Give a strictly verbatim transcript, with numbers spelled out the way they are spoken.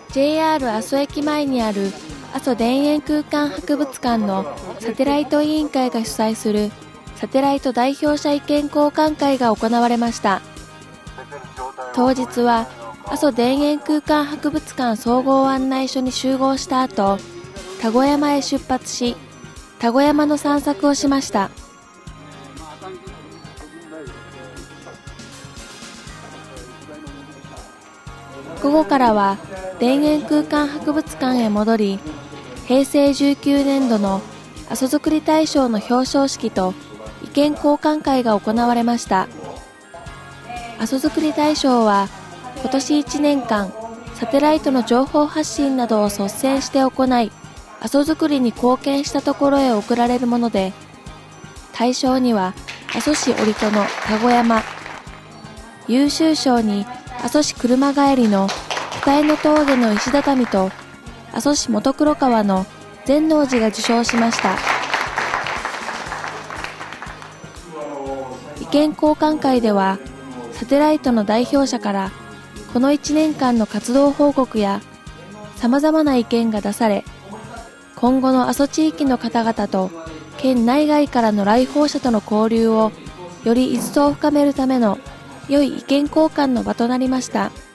ジェイアール 阿蘇駅前にある阿蘇田園空間博物館のサテライト委員会が主催するサテライト代表者意見交換会が行われました。当日は阿蘇田園空間博物館総合案内所に集合した後、田子山へ出発し、田子山の散策をしました。午後からは田園空間博物館へ戻り、へいせいじゅうきゅうねんどの阿蘇づくり大賞の表彰式と意見交換会が行われました。阿蘇づくり大賞は今年いちねんかんサテライトの情報発信などを率先して行い、阿蘇づくりに貢献したところへ贈られるもので、大賞には阿蘇市折戸の田子山、優秀賞に阿蘇市車帰りの二重の峠の石畳と阿蘇市元黒川の善能寺が受賞しました。意見交換会ではサテライトの代表者からこのいちねんかんの活動報告や様々な意見が出され、今後の阿蘇地域の方々と県内外からの来訪者との交流をより一層深めるための良い意見交換の場となりました。